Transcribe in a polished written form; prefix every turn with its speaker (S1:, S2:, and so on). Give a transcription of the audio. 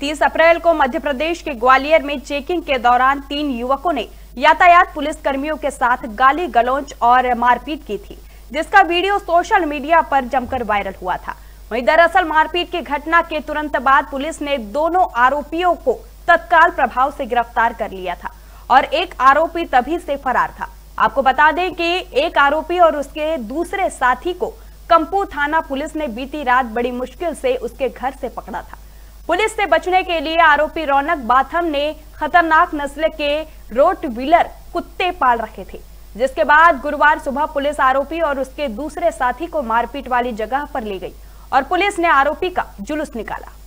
S1: 30 अप्रैल को मध्य प्रदेश के ग्वालियर में चेकिंग के दौरान 3 युवकों ने यातायात पुलिस कर्मियों के साथ गाली गलौज और मारपीट की थी, जिसका वीडियो सोशल मीडिया पर जमकर वायरल हुआ था। वहीं दरअसल मारपीट की घटना के तुरंत बाद पुलिस ने दोनों आरोपियों को तत्काल प्रभाव से गिरफ्तार कर लिया था और एक आरोपी तभी से फरार था। आपको बता दें कि एक आरोपी और उसके दूसरे साथी को कंपू थाना पुलिस ने बीती रात बड़ी मुश्किल से उसके घर से पकड़ा था। पुलिस से बचने के लिए आरोपी रौनक बाथम ने खतरनाक नस्ल के रोटवीलर कुत्ते पाल रखे थे, जिसके बाद गुरुवार सुबह पुलिस आरोपी और उसके दूसरे साथी को मारपीट वाली जगह पर ले गई और पुलिस ने आरोपी का जुलूस निकाला।